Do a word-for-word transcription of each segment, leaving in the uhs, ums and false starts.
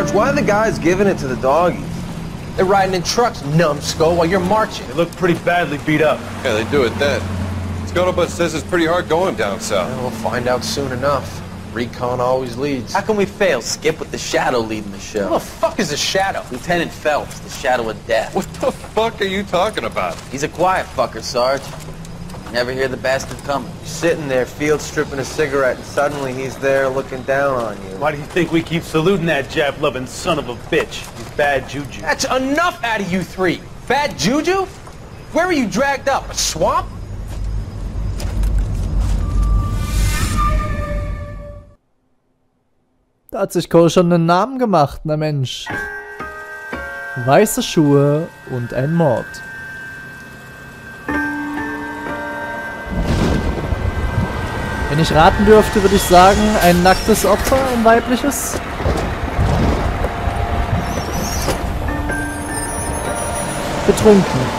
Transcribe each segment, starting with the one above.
Sarge, why are the guys giving it to the doggies? They're riding in trucks, numbskull, while you're marching. They look pretty badly beat up. Yeah, they do it then. Scuttlebutt says it's pretty hard going down south. Well, we'll find out soon enough. Recon always leads. How can we fail, Skip, with the Shadow leading the show? Who the fuck is a Shadow? Lieutenant Phelps, the Shadow of Death. What the fuck are you talking about? He's a quiet fucker, Sarge. Never hear the bastard coming. You're sitting there, field stripping a cigarette, and suddenly he's there looking down on you. Why do you think we keep saluting that Jap-loving son of a bitch? He's bad juju. That's enough out of you three. Bad juju? Where were you dragged up? A swamp? Da hat sich Cole schon einen Namen gemacht, na Mensch. Weiße Schuhe und ein Mord. Wenn ich raten dürfte, würde ich sagen, ein nacktes Opfer, ein weibliches. Betrunken.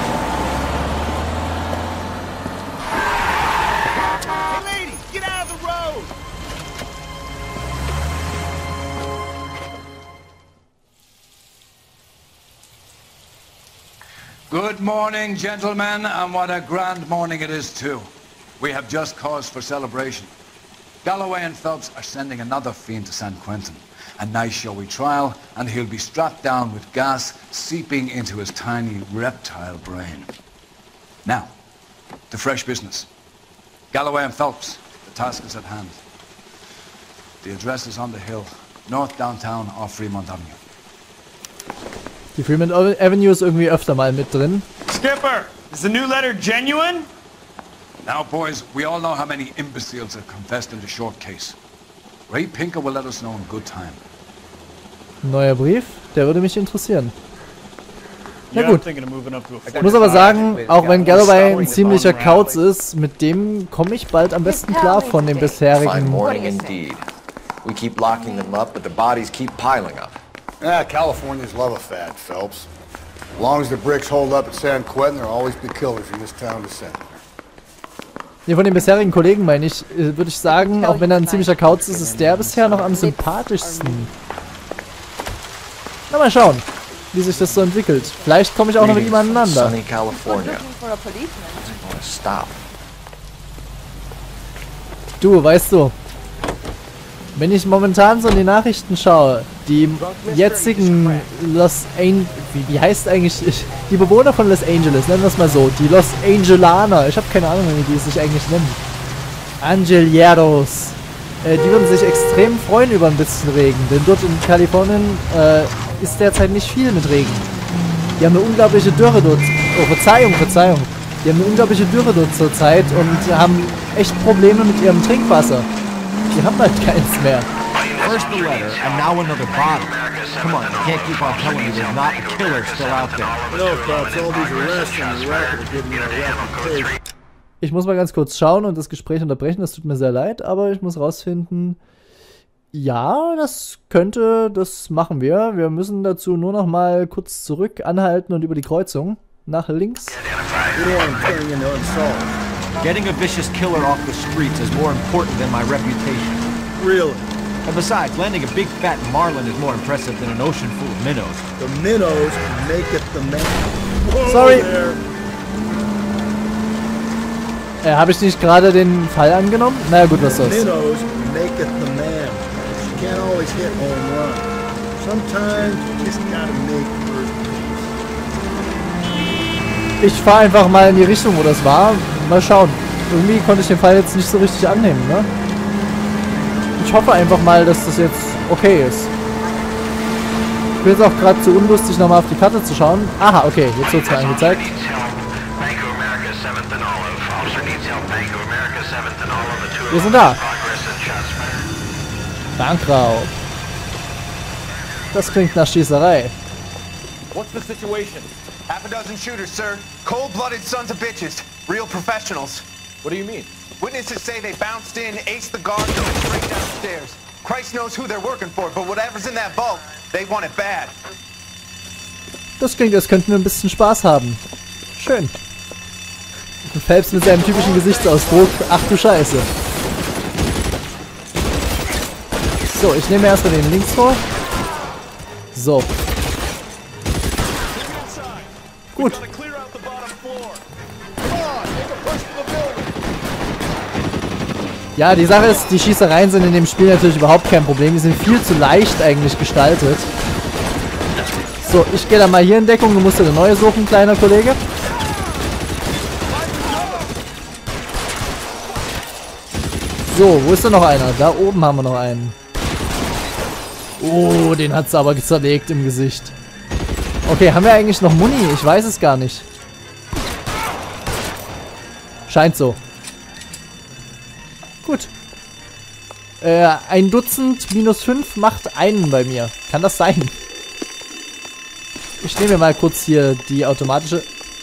Good morning, gentlemen, and what a grand morning it is, too. We have just cause for celebration. Galloway and Phelps are sending another fiend to San Quentin. A nice showy trial, and he'll be strapped down with gas seeping into his tiny reptile brain. Now, to fresh business. Galloway and Phelps, the task is at hand. The address is on the hill, north downtown off Fremont Avenue. Die Fremont Avenue ist irgendwie öfter mal mit drin. Skipper, is the new letter genuine? Now, boys, we all know how many imbeciles have confessed in the short case. Ray Pinker will let us know in good time. Neuer Brief? Der würde mich interessieren. Na Yeah, gut. Ich muss aber sagen, auch wenn Galloway ein ziemlicher Kauz ist, mit dem komme ich bald am besten klar von dem Fine bisherigen. morning indeed. We keep locking them up, but the bodies keep piling up. Ah, Californians love a fad, Phelps. As long as the bricks hold up at San Quentin, there'll always be killers in this town to send. Nee, von den bisherigen Kollegen meine ich, äh, würde ich sagen, auch wenn er ein ziemlicher Kauz ist, ist der bisher noch am sympathischsten. Na, mal schauen, wie sich das so entwickelt. Vielleicht komme ich auch noch mit ihm aneinander. Sunny California. Stop. Du, weißt du, wenn ich momentan so in die Nachrichten schaue, die jetzigen Los Angeles, wie, wie heißt eigentlich, ich, die Bewohner von Los Angeles, nennen wir es mal so, die Los Angelaner, ich habe keine Ahnung, wie die sich eigentlich nennen, Angeleros, äh, die würden sich extrem freuen über ein bisschen Regen, denn dort in Kalifornien äh, ist derzeit nicht viel mit Regen. Die haben eine unglaubliche Dürre dort, oh Verzeihung, Verzeihung, die haben eine unglaubliche Dürre dort zurzeit und haben echt Probleme mit ihrem Trinkwasser. Die haben halt keins mehr. First the letter, and now another body. Come on, you can't keep on telling me there's not a killer still out there. No, Phelps, all these arrests and the record are giving you a reputation. Ich muss mal ganz kurz schauen und das Gespräch unterbrechen, das tut mir sehr leid, aber ich muss rausfinden, ja, das könnte, das machen wir. Wir müssen dazu nur noch mal kurz zurück anhalten und über die Kreuzung nach links. Getting a vicious killer off the streets is more important than my reputation. Really? And besides, landing a big fat marlin is more impressive than an ocean full of minnows. The minnows make it the man. Whoa, sorry. There. Äh, habe ich nicht gerade den Fall angenommen? Naja gut, was soll's. Minnows make it the man. You can't always hit home run. Sometimes you just gotta make first base. Ich fahre einfach mal in die Richtung, wo das war. Mal schauen. Irgendwie konnte ich den Fall jetzt nicht so richtig annehmen, ne? Ich hoffe einfach mal, dass das jetzt okay ist. Ich bin jetzt auch gerade zu unlustig, nochmal auf die Karte zu schauen. Aha, okay, jetzt wird es mir angezeigt. Wir sind da. Bankraub. Das klingt nach Schießerei. What's the situation? Half a dozen shooters, sir. Cold-blooded sons of bitches. Real professionals. What do you mean? Witnesses say they bounced in, aced the guard, and went straight downstairs. Christ knows who they're working for, but whatever's in that vault, they want it bad. Das klingt, als könnten wir ein bisschen Spaß haben. Schön. Und Phelps mit seinem typischen Gesichtsausdruck. Ach du Scheiße. So, ich nehme erstmal den links vor. So. Gut. Ja, die Sache ist, die Schießereien sind in dem Spiel natürlich überhaupt kein Problem. Die sind viel zu leicht eigentlich gestaltet. So, ich gehe dann mal hier in Deckung. Du musst dir eine neue suchen, kleiner Kollege. So, wo ist denn noch einer? Da oben haben wir noch einen. Oh, den hat es aber zerlegt im Gesicht. Okay, haben wir eigentlich noch Muni? Ich weiß es gar nicht. Scheint so. Gut. Äh, ein Dutzend minus fünf macht einen bei mir. Kann das sein? Ich nehme mir mal kurz hier die automatische...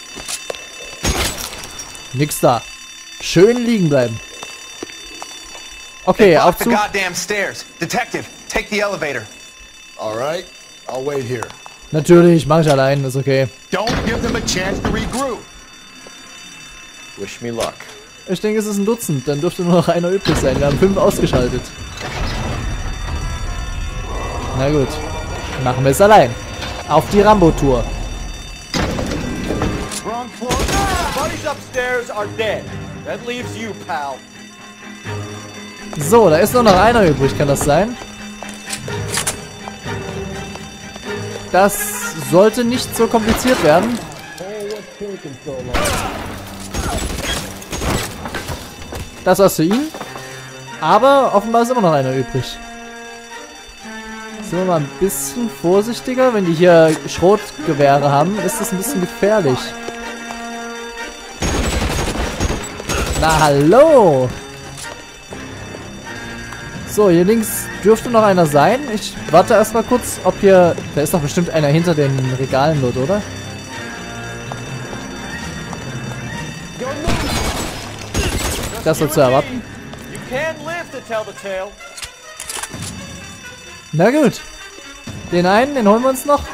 Nix da. Schön liegen bleiben. Okay, auf zu... goddamn stairs. Detective, take the elevator. All right, I'll wait here. Natürlich, mach ich allein, ist okay. Don't give them a chance to regroup. Wish me luck. Ich denke, es ist ein Dutzend. Dann dürfte nur noch einer übrig sein. Wir haben fünf ausgeschaltet. Na gut. Machen wir es allein. Auf die Rambo-Tour. So, da ist nur noch einer übrig. Kann das sein? Das sollte nicht so kompliziert werden. Das war's für ihn. Aber offenbar ist immer noch einer übrig. Sind wir mal ein bisschen vorsichtiger. Wenn die hier Schrotgewehre haben, ist das ein bisschen gefährlich. Na, hallo! So, hier links dürfte noch einer sein. Ich warte erstmal kurz, ob hier... Da ist doch bestimmt einer hinter den Regalen dort, oder? Das war zu erwarten. Na gut. Den einen, den holen wir uns noch.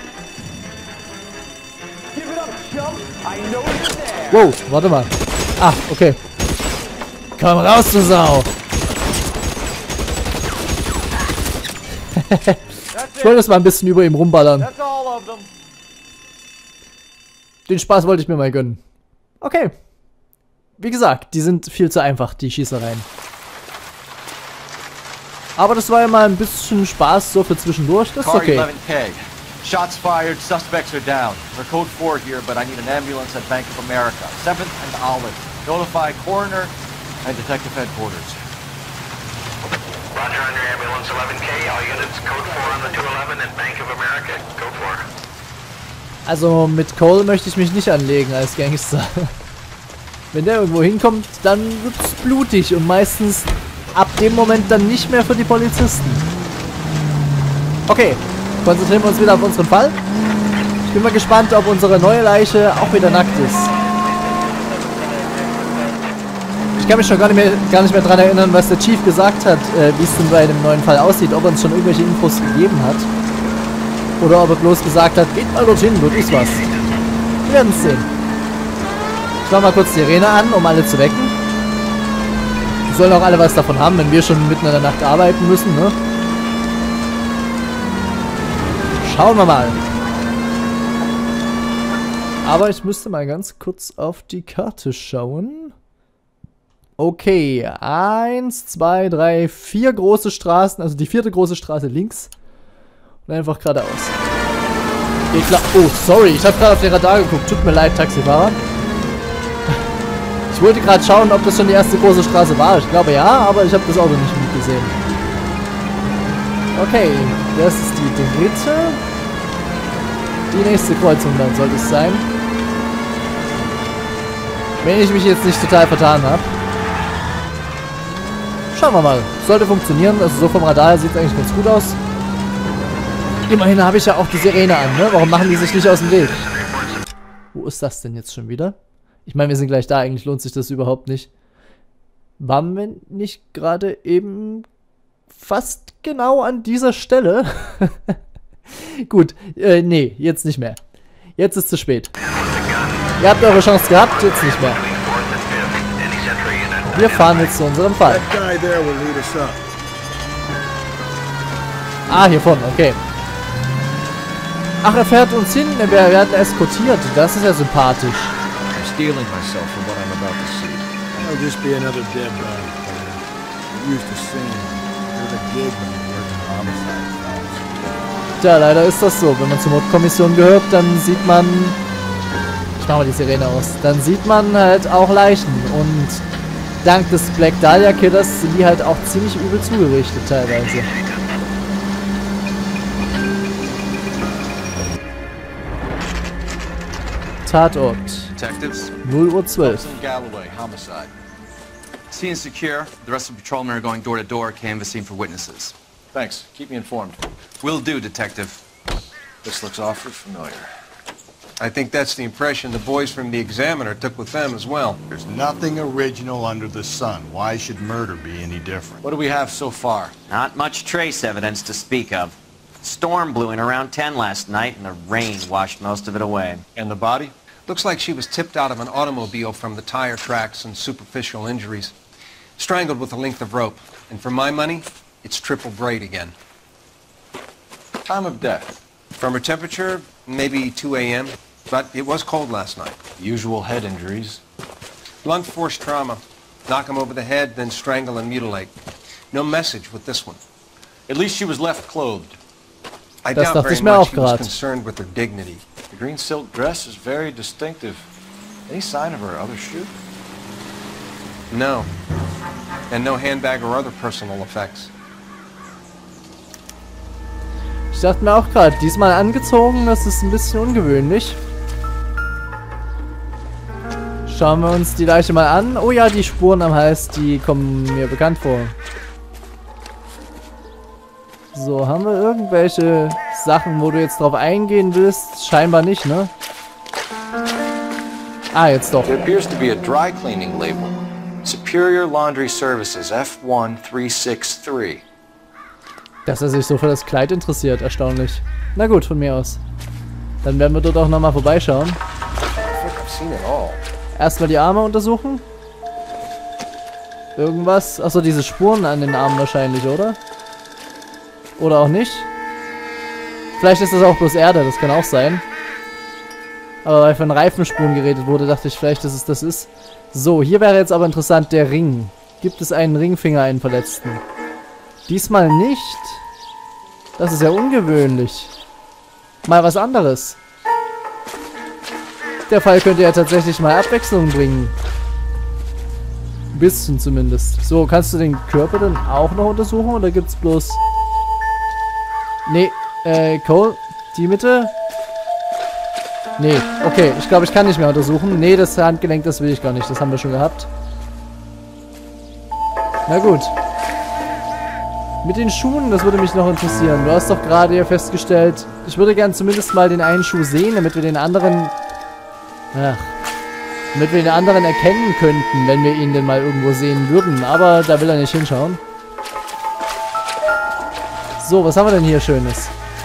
Wow, warte mal. Ah, okay. Komm raus, du Sau. Ich wollte jetzt mal ein bisschen über ihm rumballern. Den Spaß wollte ich mir mal gönnen. Okay. Wie gesagt, die sind viel zu einfach, die Schießereien. Aber das war ja mal ein bisschen Spaß so für zwischendurch. Das ist okay. eleven K. Shots fired, suspects are down. We're code four here, but I need an ambulance at Bank of America. seventh and Olive. Notify coroner and detective headquarters. Roger on your ambulance, eleven K. All units, code four on the two eleven and Bank of America. Code four. Also mit Cole möchte ich mich nicht anlegen als Gangster. Wenn der irgendwo hinkommt, dann wird's blutig und meistens ab dem Moment dann nicht mehr für die Polizisten. Okay, konzentrieren wir uns wieder auf unseren Fall. Ich bin mal gespannt, ob unsere neue Leiche auch wieder nackt ist. Ich kann mich schon gar nicht mehr, gar nicht mehr daran erinnern, was der Chief gesagt hat, äh, wie es denn bei dem neuen Fall aussieht, ob er uns schon irgendwelche Infos gegeben hat. Oder ob er bloß gesagt hat, geht mal dorthin, dort ist was. Wir werden es sehen. Ich mach mal kurz die Sirene an, um alle zu wecken. Die sollen auch alle was davon haben, wenn wir schon mitten in der Nacht arbeiten müssen, ne? Schauen wir mal. Aber ich müsste mal ganz kurz auf die Karte schauen. Okay, eins, zwei, drei, vier große Straßen, also die vierte große Straße links. Und einfach geradeaus. Geht klar. Oh, sorry, ich habe gerade auf den Radar geguckt. Tut mir leid, Taxifahrer. Ich wollte gerade schauen, ob das schon die erste große Straße war. Ich glaube ja, aber ich habe das Auto nicht mitgesehen. Okay, das ist die dritte. Die nächste Kreuzung dann sollte es sein. Wenn ich mich jetzt nicht total vertan habe. Schauen wir mal. Sollte funktionieren. Also so vom Radar sieht es eigentlich ganz gut aus. Immerhin habe ich ja auch die Sirene an, ne? Warum machen die sich nicht aus dem Weg? Wo ist das denn jetzt schon wieder? Ich meine, wir sind gleich da. Eigentlich lohnt sich das überhaupt nicht. Waren wir nicht gerade eben fast genau an dieser Stelle? Gut, äh, nee, jetzt nicht mehr. Jetzt ist zu spät. Ihr habt eure Chance gehabt, jetzt nicht mehr. Wir fahren jetzt zu unserem Fall. Ah, hier vorne, okay. Ach, er fährt uns hin. Wir werden eskortiert. Das ist ja sympathisch. I'm steeling myself for what I'm about to see. I'll just be another dead body. I'm used to seeing. There's a gig when you work in homicide. Tja, leider ist das so. Wenn man zur Mordkommission gehört, dann sieht man... Ich mach mal die Sirene aus. Dann sieht man halt auch Leichen. Und dank des Black Dahlia Killers sind die halt auch ziemlich übel zugerichtet teilweise. Tatort. Detectives. null Uhr zwölf. Galloway, homicide. Scene is secure. The rest of the patrolmen are going door to door, canvassing for witnesses. Thanks. Keep me informed. Will do, Detective. This looks awfully familiar. I think that's the impression the boys from the Examiner took with them as well. There's nothing original under the sun. Why should murder be any different? What do we have so far? Not much trace evidence to speak of. Storm blew in around ten last night, and the rain washed most of it away. And the body? Looks like she was tipped out of an automobile from the tire tracks and superficial injuries. Strangled with a length of rope. And for my money, it's triple braid again. Time of death? From her temperature, maybe two A M But it was cold last night. Usual head injuries. Blunt force trauma. Knock him over the head, then strangle and mutilate. No message with this one. At least she was left clothed. I Das doubt dachte very ich mir much auch he was grad. concerned with her dignity. The green silk dress is very distinctive. Any sign of her other shoe? No. And no handbag or other personal effects. Ich dachte mir auch gerade, diesmal angezogen, das ist ein bisschen ungewöhnlich. Schauen wir uns die Leiche mal an. Oh ja, die Spuren am Hals, die kommen mir bekannt vor. So, haben wir irgendwelche Sachen, wo du jetzt drauf eingehen willst? Scheinbar nicht, ne? Ah, jetzt doch. There appears to be a dry cleaning label. Superior Laundry Services F one three six three. Dass er sich so für das Kleid interessiert, erstaunlich. Na gut, von mir aus. Dann werden wir dort auch nochmal vorbeischauen. I think I've seen it all. Erstmal die Arme untersuchen. Irgendwas. Achso, diese Spuren an den Armen wahrscheinlich, oder? Oder auch nicht. Vielleicht ist das auch bloß Erde, das kann auch sein. Aber weil von Reifenspuren geredet wurde, dachte ich vielleicht, dass es das ist. So, hier wäre jetzt aber interessant der Ring. Gibt es einen Ringfinger, einen Verletzten? Diesmal nicht. Das ist ja ungewöhnlich. Mal was anderes. Der Fall könnte ja tatsächlich mal Abwechslung bringen. Ein bisschen zumindest. So, kannst du den Körper dann auch noch untersuchen? Oder gibt's bloß... Nee, äh, Cole, die Mitte? Nee, okay, ich glaube, ich kann nicht mehr untersuchen. Nee, das Handgelenk, das will ich gar nicht. Das haben wir schon gehabt. Na gut. Mit den Schuhen, das würde mich noch interessieren. Du hast doch gerade ja festgestellt, ich würde gern zumindest mal den einen Schuh sehen, damit wir den anderen... Ach, damit wir den anderen erkennen könnten, wenn wir ihn denn mal irgendwo sehen würden. Aber da will er nicht hinschauen. So, was haben wir denn hier Schönes?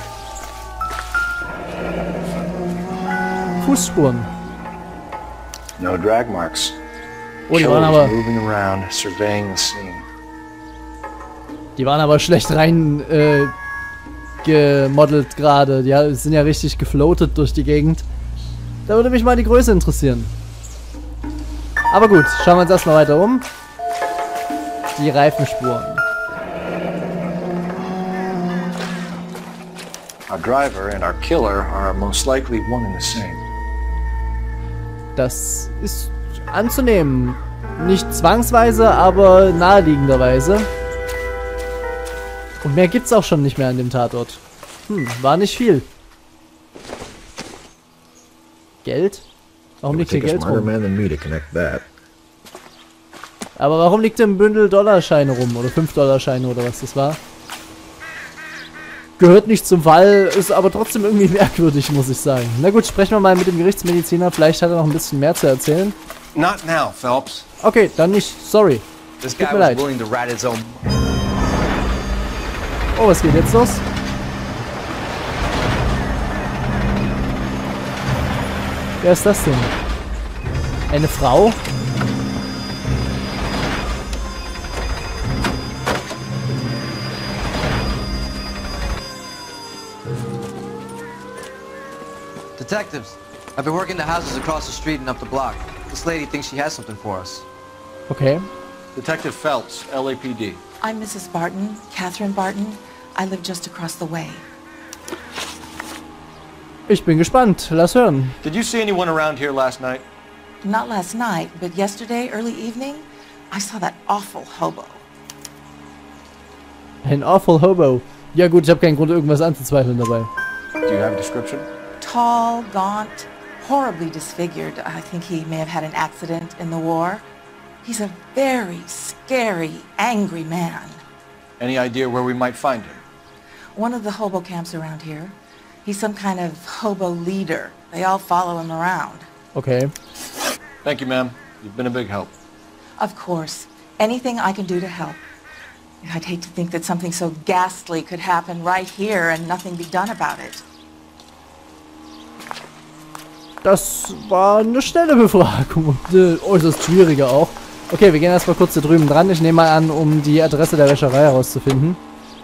Fußspuren. No drag marks. Oh, die waren aber... moving around, surveying the scene. Die waren aber schlecht rein äh, gemodelt gerade. Die sind ja richtig gefloatet durch die Gegend. Da würde mich mal die Größe interessieren. Aber gut, schauen wir uns erstmal weiter um. Die Reifenspuren. Our driver and our killer are most likely one and the same. Das ist anzunehmen. Nicht zwangsweise, aber naheliegenderweise. Und mehr gibt's auch schon nicht mehr an dem Tatort. Hm, war nicht viel. Geld? Warum liegt hier Geld rum? Aber warum liegt hier ein Bündel Dollarscheine rum? Oder fünf Dollarscheine oder was das war? Gehört nicht zum Fall, ist aber trotzdem irgendwie merkwürdig, muss ich sagen. Na gut, sprechen wir mal mit dem Gerichtsmediziner. Vielleicht hat er noch ein bisschen mehr zu erzählen. Not now, Phelps. Okay, dann nicht. Sorry. This Tut guy mir was leid. willing to rat his own. Oh, was geht jetzt los? Wer ist das denn? Eine Frau? Detectives, I've been working the houses across the street and up the block. This lady thinks she has something for us. Okay. Detective Phelps, L A P D. I'm Missus Barton, Catherine Barton. I live just across the way. Ich bin gespannt. Lass hören. Did you see anyone around here last night? Not last night, but yesterday, early evening, I saw that awful hobo. Ein awful hobo. Ja gut, ich habe keinen Grund, irgendwas anzuzweifeln dabei. Do you have a description? Tall, gaunt, horribly disfigured. I think he may have had an accident in the war. He's a very scary, angry man. Any idea where we might find him? One of the hobo camps around here. He's some kind of hobo leader. They all follow him around. Okay. Thank you, ma'am. You've been a big help. Of course. Anything I can do to help. I'd hate to think that something so ghastly could happen right here and nothing be done about it. Das war eine schnelle Befragung und eine äußerst schwierige auch. Okay, wir gehen erstmal kurz hier drüben dran. Ich nehme mal an, um die Adresse der Wäscherei herauszufinden.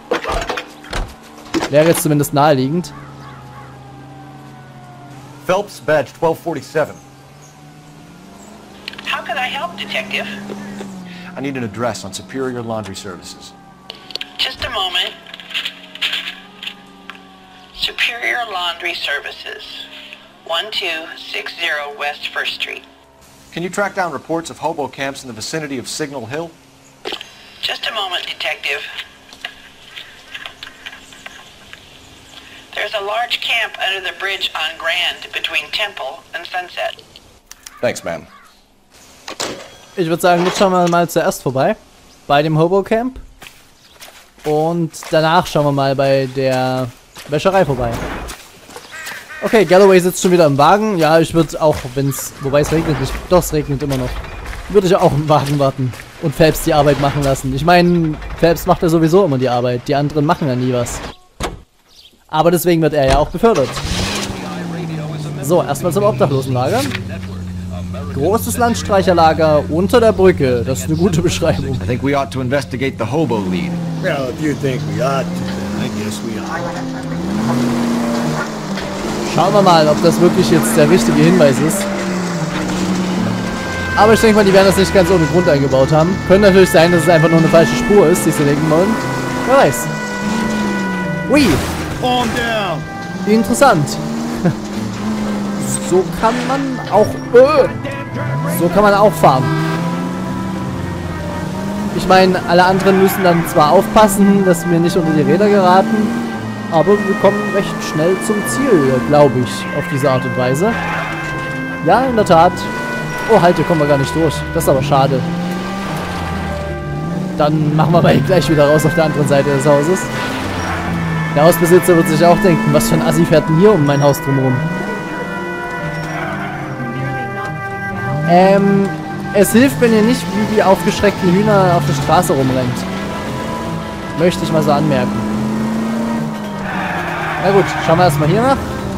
Wäre jetzt zumindest naheliegend. Phelps, badge twelve forty-seven. How can I help, Detective? I need an address on Superior Laundry Services. Just a moment. Superior Laundry Services, one two six zero West First Street. Can you track down reports of hobo camps in the vicinity of Signal Hill? Just a moment, Detective. There's a large camp under the bridge on Grand between Temple and Sunset. Thanks, ma'am. Ich würde sagen, jetzt schauen wir mal zuerst vorbei. Bei dem Hobo Camp. Und danach schauen wir mal bei der Wäscherei vorbei. Okay, Galloway sitzt schon wieder im Wagen. Ja, ich würde auch, wenn es... Wobei es regnet nicht. Doch, es regnet immer noch. Würde ich auch im Wagen warten. Und Phelps die Arbeit machen lassen. Ich meine, Phelps macht ja sowieso immer die Arbeit. Die anderen machen ja nie was. Aber deswegen wird er ja auch befördert. So, erstmal zum Obdachlosenlager. Großes Landstreicherlager unter der Brücke. Das ist eine gute Beschreibung. I think we ought to investigate the hobo lead. Well, if you think we ought to, then I guess we ought. Schauen wir mal, ob das wirklich jetzt der richtige Hinweis ist. Aber ich denke mal, die werden das nicht ganz ohne Grund eingebaut haben. Könnte natürlich sein, dass es einfach nur eine falsche Spur ist, die sie legen wollen. Wer weiß. Ui. Calm down. Interessant. So kann man auch... Äh, so kann man auch fahren. Ich meine, alle anderen müssen dann zwar aufpassen, dass wir nicht unter die Räder geraten, aber wir kommen recht schnell zum Ziel, glaube ich, auf diese Art und Weise. Ja, in der Tat. Oh, halt, hier kommen wir gar nicht durch. Das ist aber schade. Dann machen wir mal gleich wieder raus auf der anderen Seite des Hauses. Der Hausbesitzer wird sich auch denken, was für ein Assi fährt denn hier um mein Haus drumherum? Ähm, es hilft, wenn ihr nicht wie die aufgeschreckten Hühner auf der Straße rumrennt. Möchte ich mal so anmerken. Na gut, schauen wir erstmal hier nach.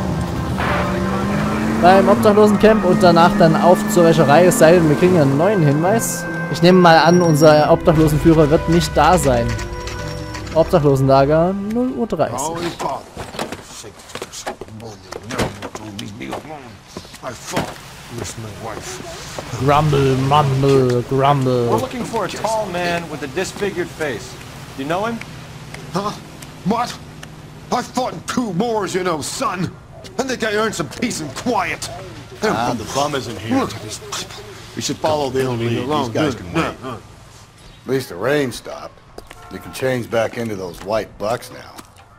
Beim Obdachlosencamp und danach dann auf zur Wäscherei, es sei denn, wir kriegen einen neuen Hinweis. Ich nehme mal an, unser Obdachlosenführer wird nicht da sein. Obdachlosenlager null Uhr dreißig. Grumble, mumble, grumble. We're looking for a tall man with a disfigured face. Do you know him? Huh? What? I fought in two wars, you know, son. I think I earned some peace and quiet. Ah, the bum isn't here. Look at these people. We should follow the lead. These guys can wait. Uh, uh. At least the rain stopped. You can change back into those white bucks now.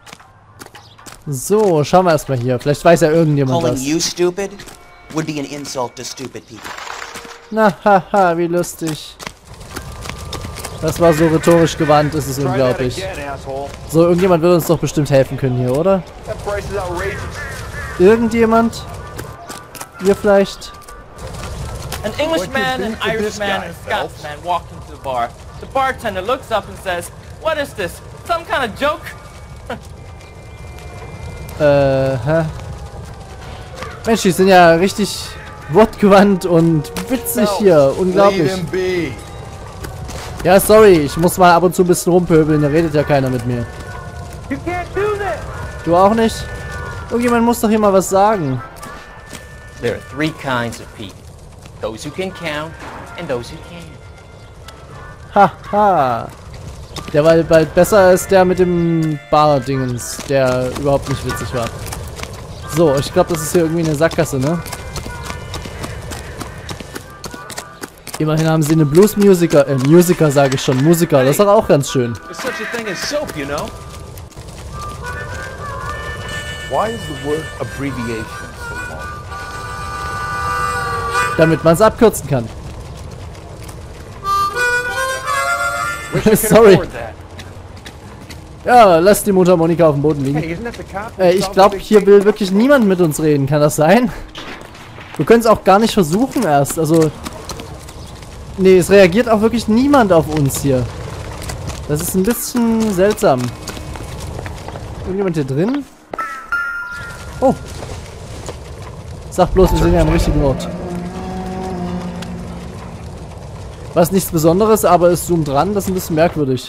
So, schauen wir erstmal hier. Vielleicht weiß ja irgendjemand Calling was. you stupid would be an insult to stupid people. Na, haha, wie lustig. Das war so rhetorisch gewandt, ist es unglaublich. So, irgendjemand wird uns doch bestimmt helfen können hier, oder? Irgendjemand? Ihr vielleicht? An Englishman, an Irishman, and a Scotsman walked into the bar. The bartender looks up and says, "What is this? Some kind of joke?" Äh, hä? Mensch, die sind ja richtig wortgewandt und witzig hier. Unglaublich. Ja, sorry, ich muss mal ab und zu ein bisschen rumpöbeln, da redet ja keiner mit mir. You can't do that. Du auch nicht? Irgendjemand muss doch hier mal was sagen. There are three kinds of people. Those who can count and those who can't. Haha. Der war bald besser als der mit dem Bar-Dingens, der überhaupt nicht witzig war. So, ich glaube, das ist hier irgendwie eine Sackgasse, ne? Immerhin haben sie eine Blues-Musiker, äh, Musiker sage ich schon, Musiker, das ist doch auch ganz schön. There's such a thing as soap, you know? Why is the word abbreviation so long? Damit man es abkürzen kann. Sorry. Ja, lass die Mundharmonika auf dem Boden liegen. Äh, ich glaube, hier will wirklich niemand mit uns reden. Kann das sein? Wir können es auch gar nicht versuchen erst. Also, nee, es reagiert auch wirklich niemand auf uns hier. Das ist ein bisschen seltsam. Irgendjemand hier drin? Oh. Sag bloß, wir sind ja am richtigen Ort. Was nichts Besonderes, aber es zoomt dran, das ist ein bisschen merkwürdig.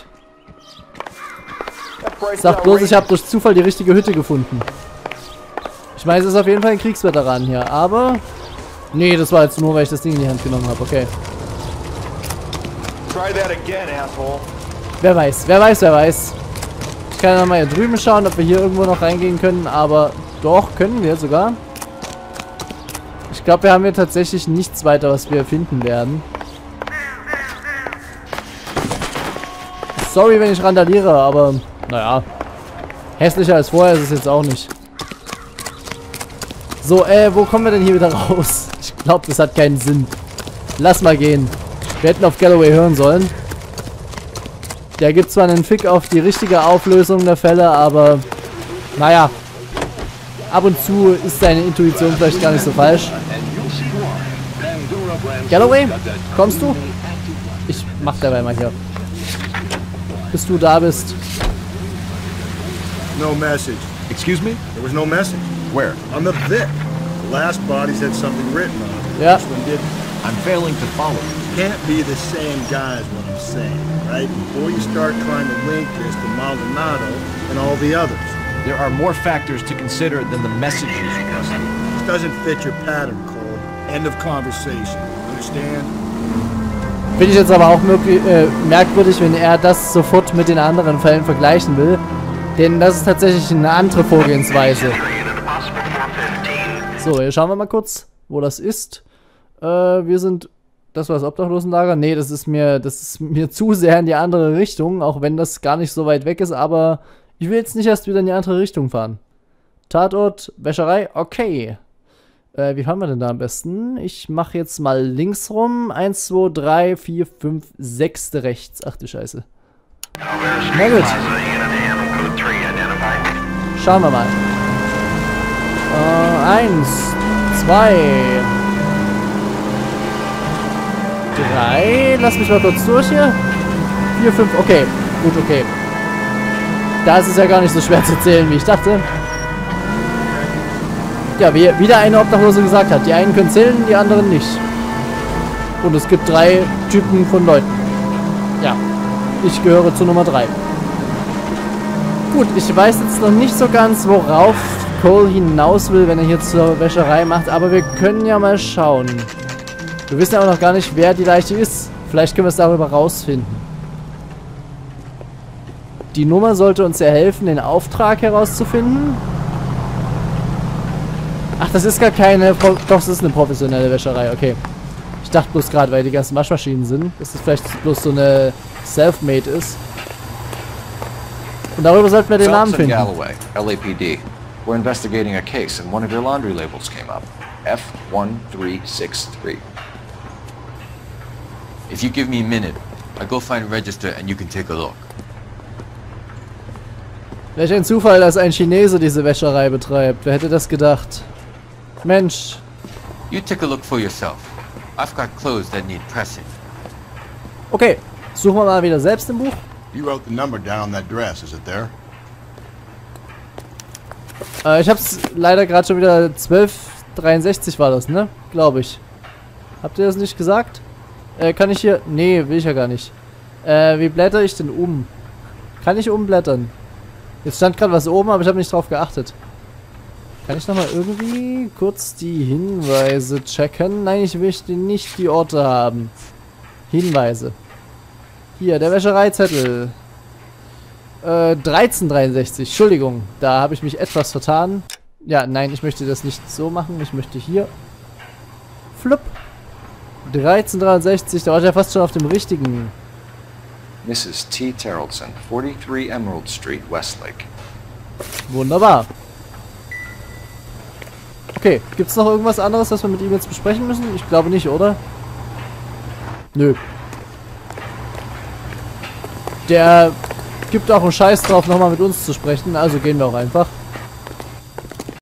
Sag bloß, ich habe durch Zufall die richtige Hütte gefunden. Ich meine, es ist auf jeden Fall ein Kriegsveteran hier, aber... Nee, das war jetzt nur, weil ich das Ding in die Hand genommen habe, okay. Wer weiß, wer weiß, wer weiß. Ich kann ja mal hier drüben schauen, ob wir hier irgendwo noch reingehen können, aber doch, können wir sogar. Ich glaube, wir haben hier tatsächlich nichts weiter, was wir finden werden. Sorry, wenn ich randaliere, aber naja. Hässlicher als vorher ist es jetzt auch nicht. So, äh, wo kommen wir denn hier wieder raus? Ich glaube, das hat keinen Sinn. Lass mal gehen. Wir hätten auf Galloway hören sollen. Der gibt zwar einen Fick auf die richtige Auflösung der Fälle, aber naja. Ab und zu ist seine Intuition vielleicht gar nicht so falsch. Galloway, kommst du? Ich mach dabei mal hier. Bis du da bist. No message. Excuse me? There was no message. Where? On the Vic. The last bodies had something written on it. Yeah. This one didn't. I'm failing to follow. Can't be the same guy is what I'm saying, right? Before you start trying to link this to Maldonado and all the others. There are more factors to consider than the messages, Rusty. This doesn't fit your pattern, Cole. End of conversation. Understand? Finde ich jetzt aber auch möglich, äh, merkwürdig, wenn er das sofort mit den anderen Fällen vergleichen will. Denn das ist tatsächlich eine andere Vorgehensweise. So, hier schauen wir mal kurz, wo das ist. Äh, wir sind... Das war das Obdachlosenlager? Nee, das ist mir, das ist mir zu sehr in die andere Richtung, auch wenn das gar nicht so weit weg ist, aber ich will jetzt nicht erst wieder in die andere Richtung fahren. Tatort, Wäscherei, okay. Äh, wie fahren wir denn da am besten? Ich mache jetzt mal links rum. eins, zwei, drei, vier, fünf, sechs rechts. Ach du Scheiße. Na gut. Schauen wir mal. Äh, eins, zwei, drei. Lass mich mal kurz durch hier. Vier, fünf, okay. Gut, okay. Da ist es ja gar nicht so schwer zu zählen, wie ich dachte. Ja, wie wieder eine Obdachlose gesagt hat. Die einen können zählen, die anderen nicht. Und es gibt drei Typen von Leuten. Ja, ich gehöre zu Nummer drei. Gut, ich weiß jetzt noch nicht so ganz, worauf Cole hinaus will, wenn er hier zur Wäscherei macht. Aber wir können ja mal schauen. Wir wissen ja auch noch gar nicht, wer die Leiche ist. Vielleicht können wir es darüber rausfinden. Die Nummer sollte uns ja helfen, den Auftrag herauszufinden. Ach, das ist gar keine... Pro Doch, das ist eine professionelle Wäscherei, okay. Ich dachte bloß gerade, weil die ganzen Waschmaschinen sind, dass das vielleicht bloß so eine Selfmade ist. Und darüber sollten wir den Namen finden. Galloway, L A P D. We're investigating a case and one of your laundry labels came up. F one three six three. If you give me a minute, I'll go find a register and you can take a look. Welch ein Zufall, dass ein Chinese diese Wäscherei betreibt. Wer hätte das gedacht? Mensch. You take a look for yourself. I've got clothes that need pressing. Okay, suchen wir mal wieder selbst im Buch. You wrote the number down on that dress, is it there? Äh, ich hab's leider gerade schon wieder zwölf dreiundsechzig war das, ne? Glaube ich. Habt ihr das nicht gesagt? Äh, kann ich hier... Nee, will ich ja gar nicht. Äh, wie blätter ich denn um? Kann ich umblättern? Jetzt stand gerade was oben, aber ich habe nicht drauf geachtet. Kann ich nochmal irgendwie kurz die Hinweise checken? Nein, ich möchte nicht die Orte haben. Hinweise. Hier, der Wäschereizettel. Äh, dreizehn dreiundsechzig. Entschuldigung, da habe ich mich etwas vertan. Ja, nein, ich möchte das nicht so machen. Ich möchte hier... Flupp. dreizehn dreiundsechzig, da war ich ja fast schon auf dem richtigen. Missus T. Terrellson, forty-three Emerald Street, Westlake. Wunderbar. Okay, gibt's noch irgendwas anderes, was wir mit ihm jetzt besprechen müssen? Ich glaube nicht, oder? Nö. Der gibt auch einen Scheiß drauf, nochmal mit uns zu sprechen, also gehen wir auch einfach.